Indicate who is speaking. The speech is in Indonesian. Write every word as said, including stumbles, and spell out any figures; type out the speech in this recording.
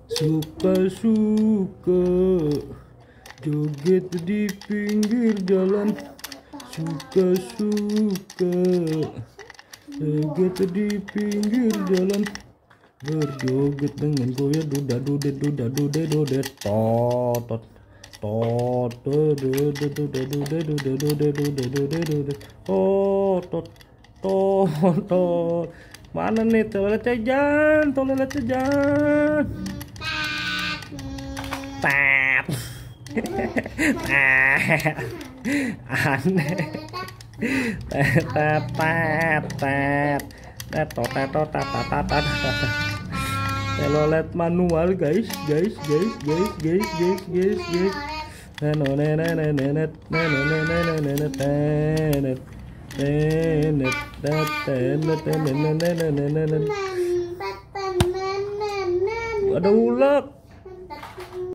Speaker 1: Suka-suka joget di pinggir jalan. Suka-suka joget di pinggir jalan. Berjoget dengan goyang duda duda duda duda duda tot tot duda duda duda duda duda duda duda duda tot tot tot. Mana nih toilet jajan, toilet jajan. Tap. Aneh. Tap tap tap. Tetot tetot tata tata tata. Telolet manual guys, guys, guys, guys, guys, guys, guys, guys. Neno nene nene nene nene nene nene tenet tenet tenet tenet nene nene nene. Ada ulek.